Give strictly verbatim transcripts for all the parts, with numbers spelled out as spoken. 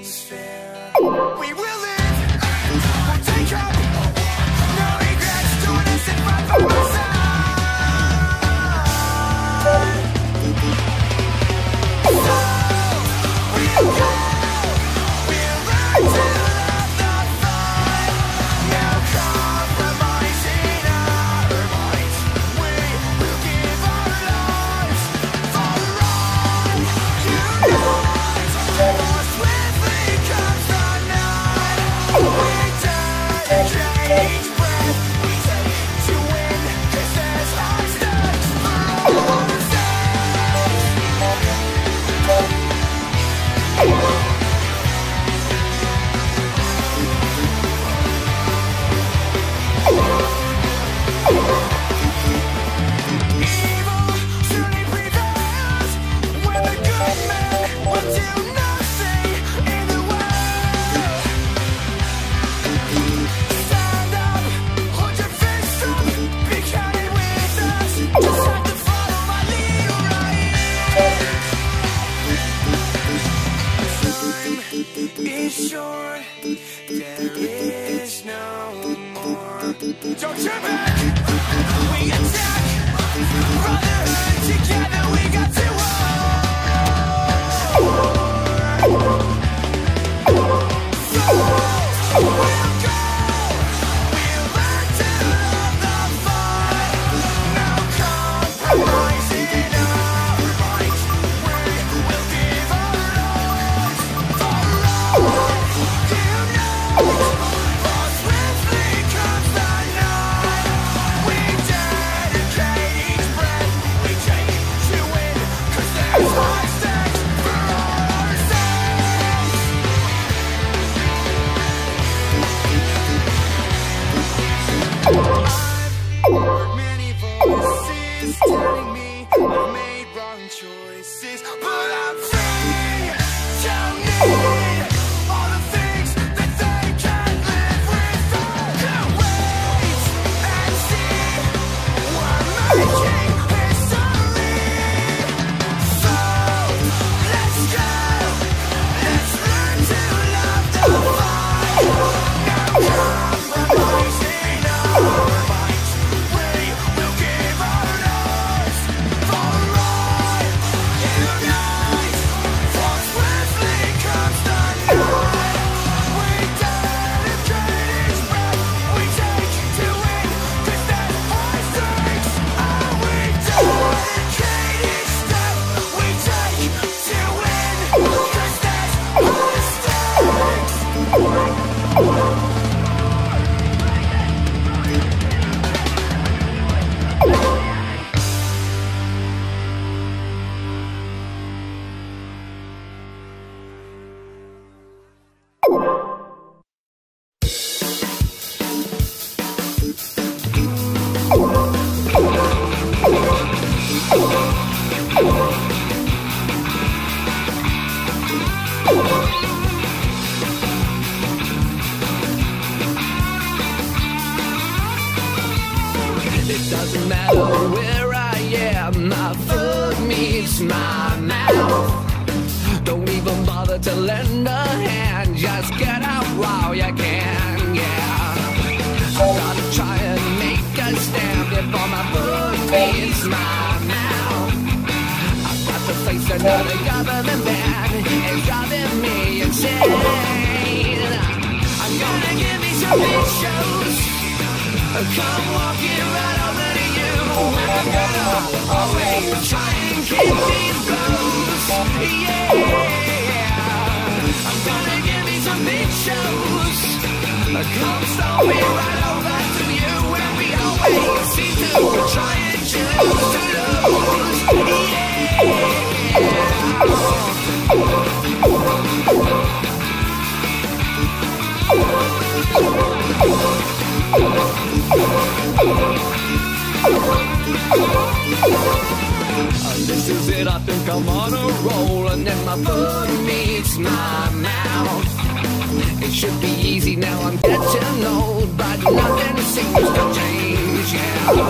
nothing's fair. We will live, we'll take up, no regrets, doing us in front of myself. Don't turn back, we attack, brotherhood, together we got to war. So, we'll go, we'll learn to love the fight, no compromising our minds, we will give our lives for all, unite, for swiftly comes the telling me I've made wrong choices, but I'm free. Tell me all the things that they can't live without. Can't wait and see we're making history. So let's go, let's learn to love the fight. No compromising our minds, we will give our It doesn't matter where I am, my foot meets my mouth. Don't even bother to lend a hand, just get out while you can, yeah. I've gotta try and make a stand before my foot meets my mouth. I've got to face another government ban, it's driving me insane. I'm gonna give me some big shows, come walking right over to you. I'm gonna always try and keep these blows, yeah. I'm gonna give me some big shows, come storming right over to you. And we always seem to try and choose to lose, This is it, I think I'm on a roll, and then my foot meets my mouth. It should be easy now, I'm getting old, but nothing seems to change, yeah. I'm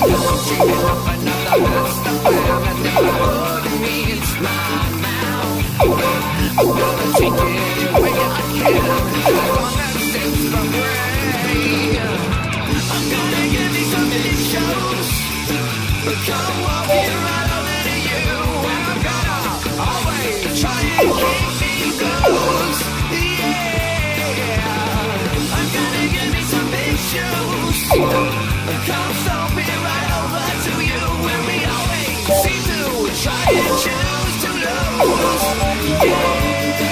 dreaming of another master plan, and then my foot meets my mouth. I'm gonna take it any way I can. As long as it sets my brain. I'm gonna give you some big shows. Come walking right over to you. And I'm gonna always try and keep me close. Yeah. I'm gonna give me some big shows. Come stomping right over to you. And we always seem to try and choose to lose. Yeah.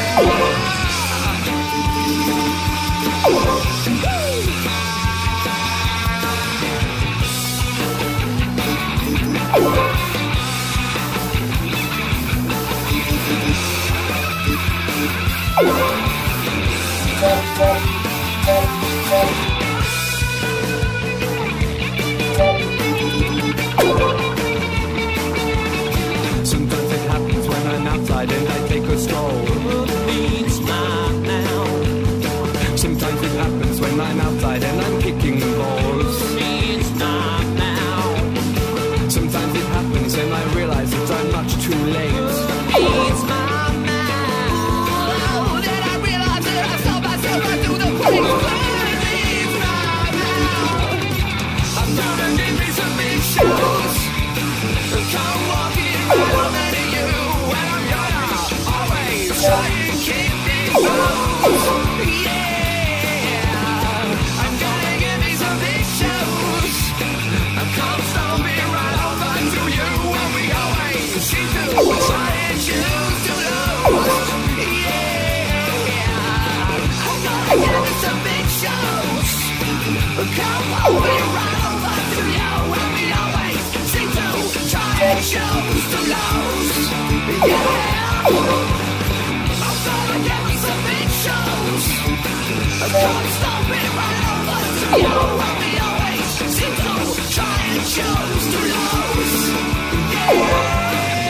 Sometimes it happens when I'm outside and I take a stroll. Beats my mouth. Sometimes it happens when I'm outside and I'm kicking balls. Beats my mouth. Sometimes it happens and I realize that I'm much too late. Beats my mouth. Then I realize that I saw myself right through the place. Beats my mouth. I'm gonna need me some big shows. Come walking right over to you, and I'm gonna always try and keep things close. Yeah, I'm gonna give me some big shows. Come stomping right over to you, and we always seem to try and choose to lose. Yeah, I'm gonna give me some big shows. Come walking right over to you, and we always seem to try and choose to lose. Yeah, I'm gonna give me some big shows. Come stomping right over to you, and we always seem to try and choose to lose. Yeah.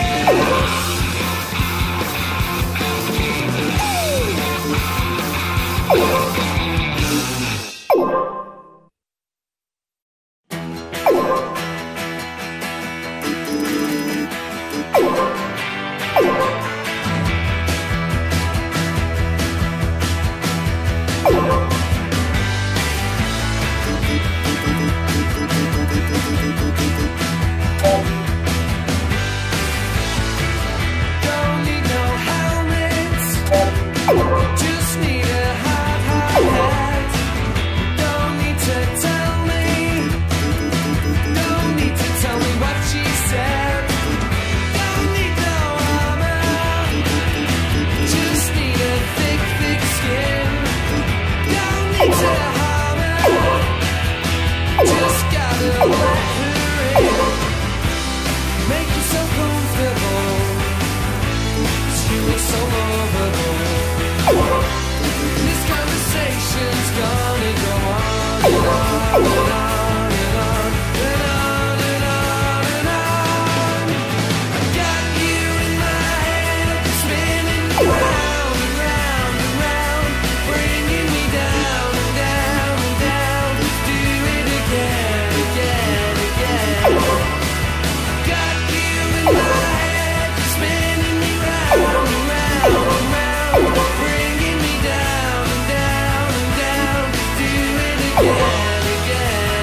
Don't need no helmets, just need a hard, hard hat. Don't need to tell me, don't need to tell me what she said. Don't need no armor, just need a thick, thick skin. Don't need to harm her, just gotta let her in. Make yourself comfortable, 'cause you look so lovable. This conversation's gonna go on and on and on and on and on and on and on. I got you in my head, spinning round and round and round, bringing me down and down and down. Do it again, again, again. Got you in my head, spinning me round and round and round, bringing me down and down and down. Do it again, again,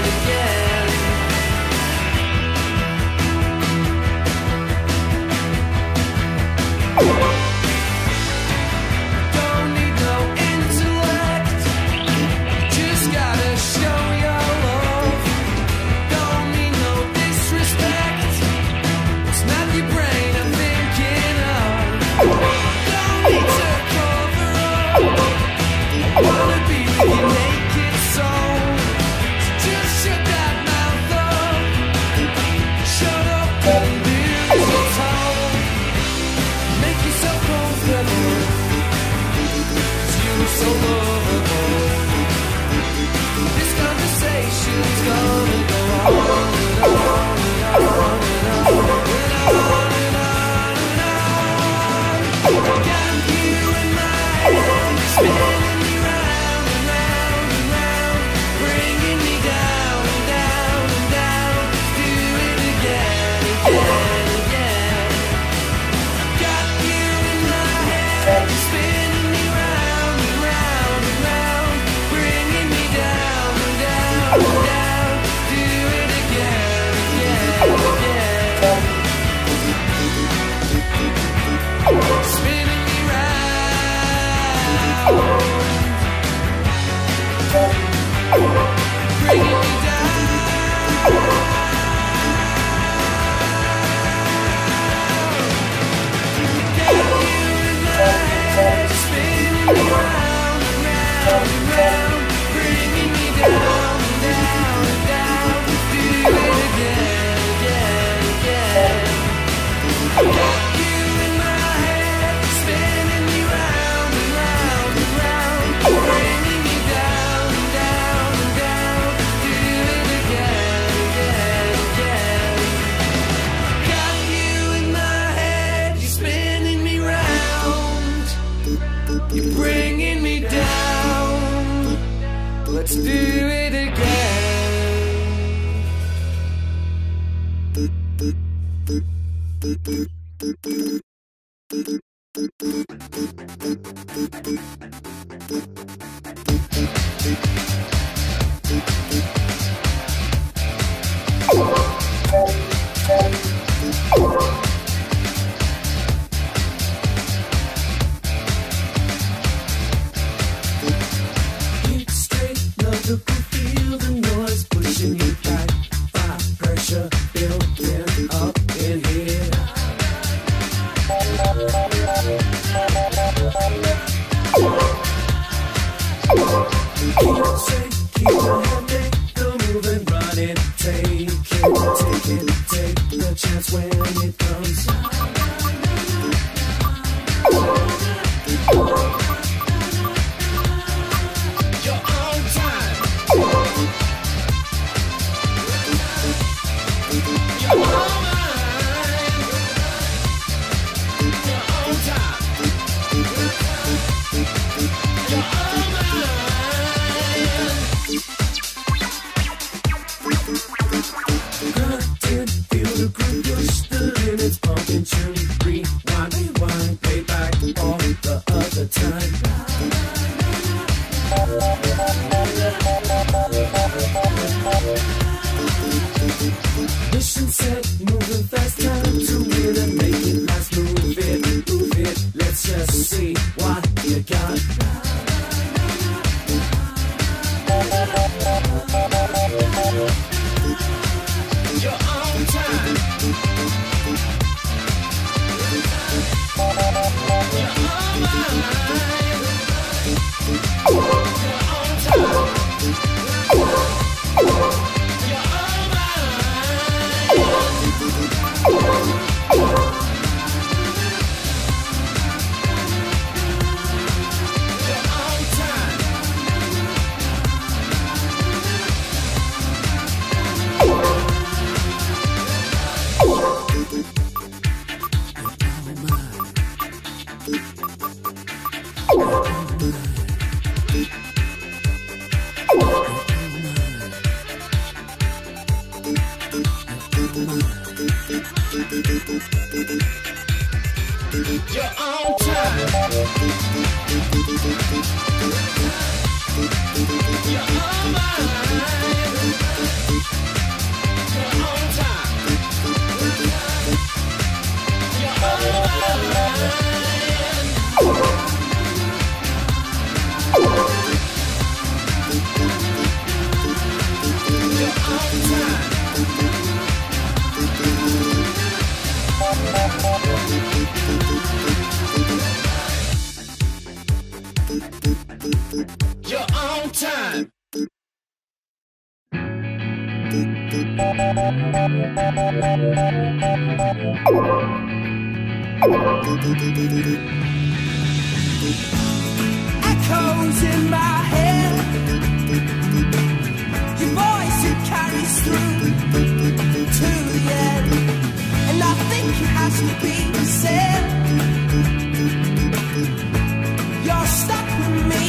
You're bringing me down. Let's do it again. Keep straight, love to feel the noise pushing you back. Fire pressure building up in here. Keep straight, keep your head, make the move and run it. Take it, take it, take the chance when it comes. Your own time. Your own mind. Your own time. Your own mind. Grunting, feel the groove, push the limits, pumping, tune, rewind, rewind, play back all the other time. Mission set, moving fast, time to win and make it last. Move it, move it, let's just see what you got. Your own time. Your own mind. Your own time. Your own mind. Your own time. Your own time. Your own mind. Your own time. Your own mind. Your own time. Your own time. Echoes in my head. Your voice, it carries through to the end. And I think it has to be said. You're stuck with me.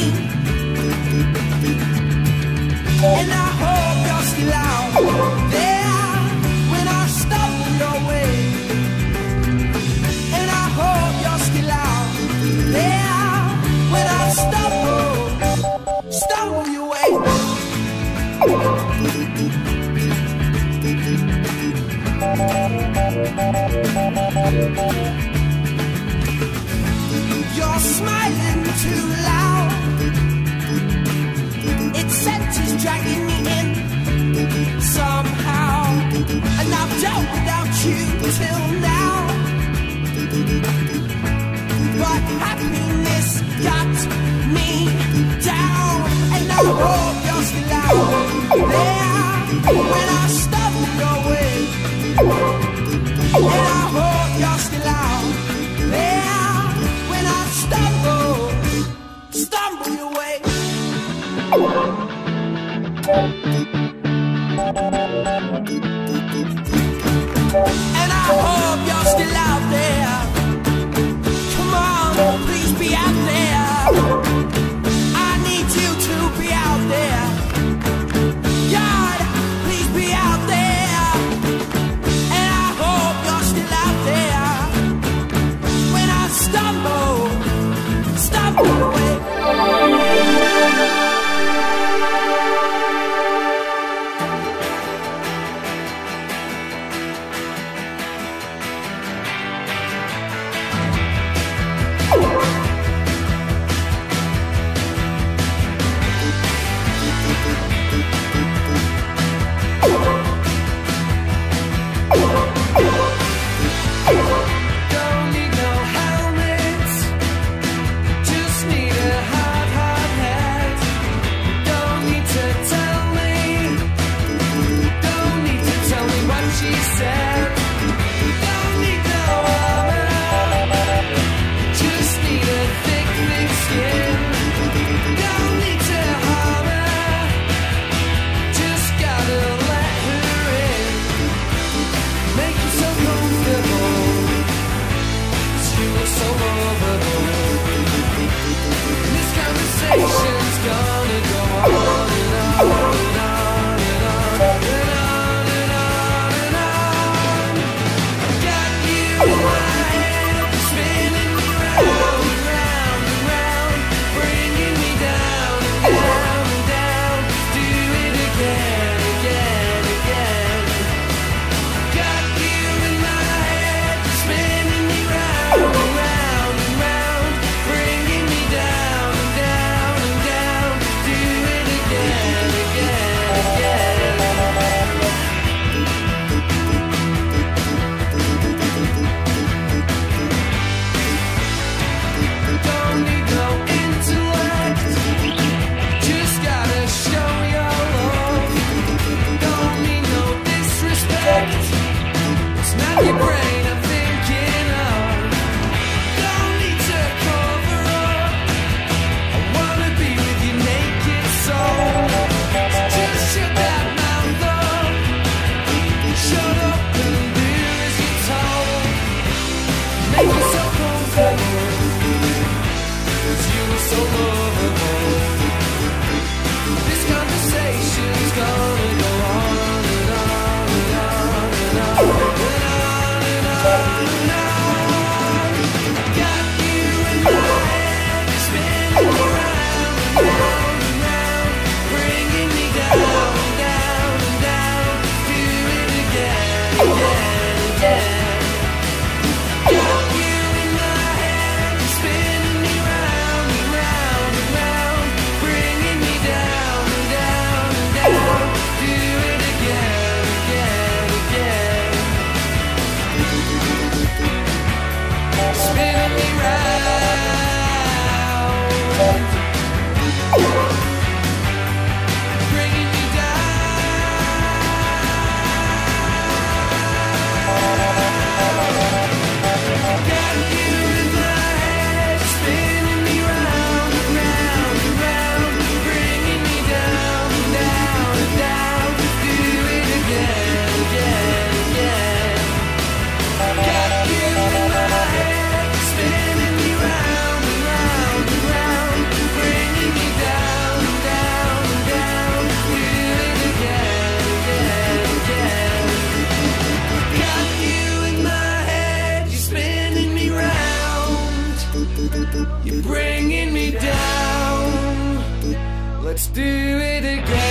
And I hope you're still out there when I stumble your way. And I hope you're still out there when I stumble, stumble your way. You're smiling too loud. Its scent is dragging me in somehow. And I've dealt without you till now. But happiness got me down. And I hope you're still out there when I stumble your way. And I hope you're still out there when I stumble, stumble your way. And I hope you're still out there. Come on, please be out there. This conversation's gonna go on and on and on and on and on and on and on. Got you in my head, spinning me round and round and round, bringing me down and down and down. Do it again, again, again. Got you in my head, spinning me round and round and round, bringing me down and down and down. Do it again, again, again. Spinning me round, bringing me down. Got you in my head, spinning me round and round and round, bringing me down and down and down. Do it again, again, again. Got you in my head, spinning me round and round and round, bringing me down and down and down. Do it again, again, again. Got you in my head, you're spinning me round, you're bringing me down. Let's do it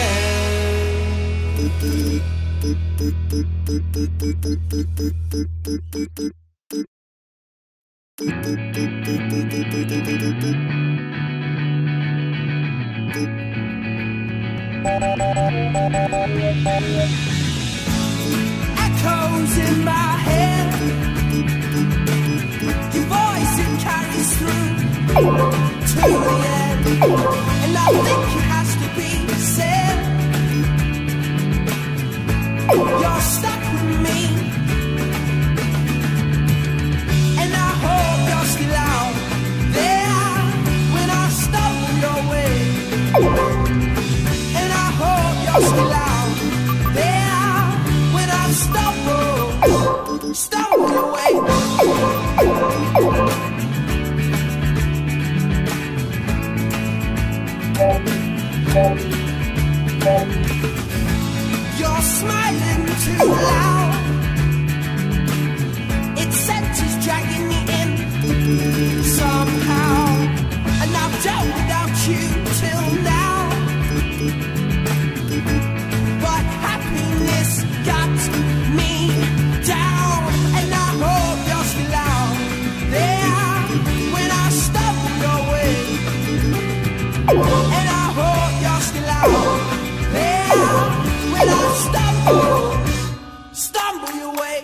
Echoes in my head, your voice it carries through to the end, and I think it has to be said. You're stuck with me, and I hope you're still out there when I stumble your way. And I hope you're still out there when I stumble, stumble your way. You're smiling too loud, its centers dragging me in somehow, and I've dealt without you till now. But happiness got me down, and I hope you're still out there when I stumble your way. And I hope you're still out there when I stumble, stumble your way.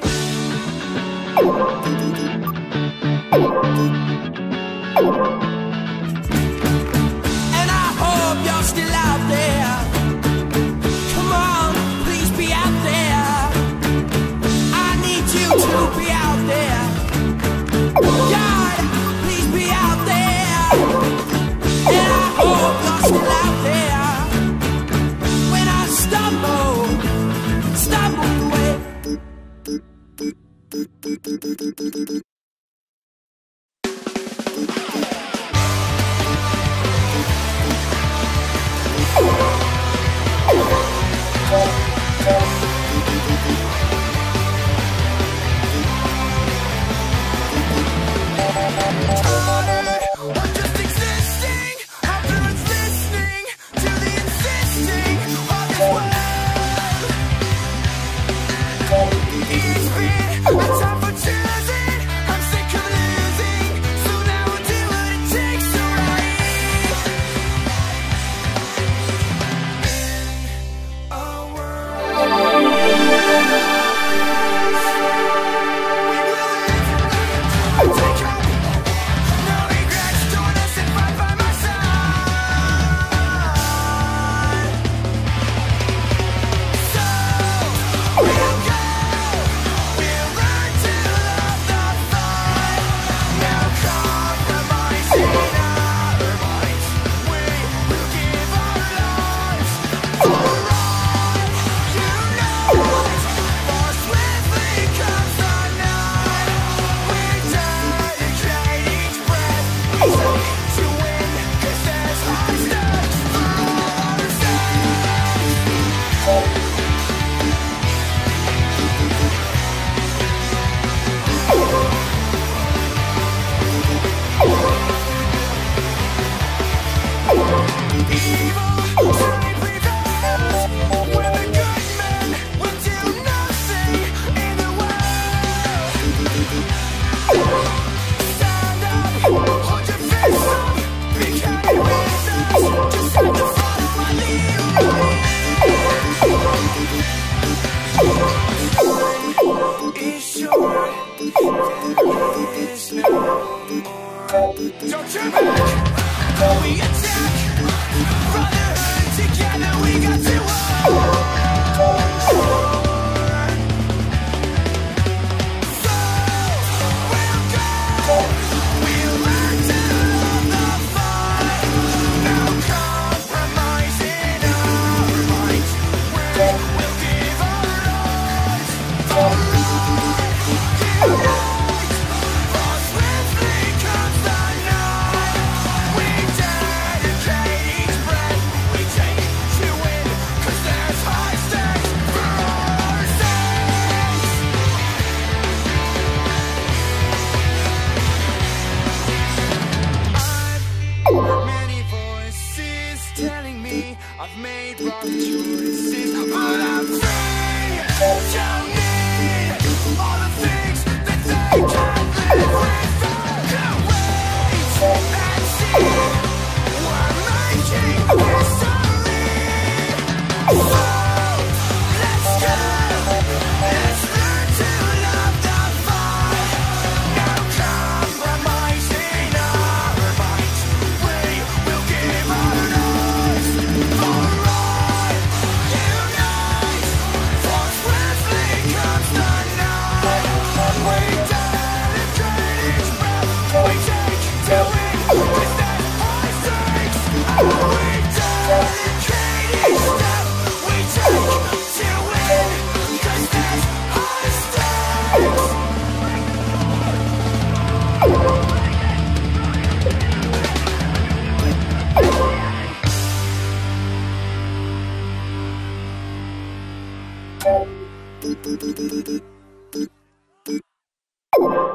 evil side prevails, when the good men will do nothing in the world. Stand up, hold your fists up, be kind with us, just have to follow my lead. Is sure there is no more. Don't turn back, though we attack. Brotherhood, together we got to war. So we'll go, we'll learn to love the fight. No compromise in our minds. We'll, we'll give our lives for right. Unite, for swiftly comes the night. We dedicate each breath we take to win, 'cause there's high stakes for our sakes. I've heard many voices telling me I've made wrong choices, but I'm free. Don't need all the things that they can't live without. Can't wait and see, we're making history. So let's go, let's learn to love the fight. No compromise in our minds. We will give our lives for right. Unite, for swiftly comes the night. We dedicate each breath we take to win, 'cause there's high stakes. We dedicate each step we take to win, 'cause there's high stakes. You